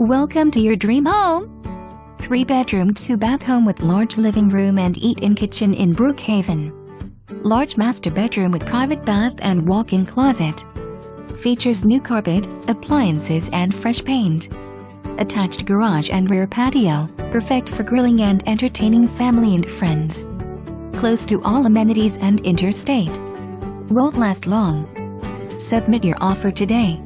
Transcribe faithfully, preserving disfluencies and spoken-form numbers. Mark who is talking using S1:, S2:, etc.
S1: Welcome to your dream home. Three bedroom, two bath home with large living room and eat-in kitchen in Brookhaven. Large master bedroom with private bath and walk-in closet. Features new carpet, appliances and fresh paint. Attached garage and rear patio, perfect for grilling and entertaining family and friends. Close to all amenities and interstate. Won't last long. Submit your offer today.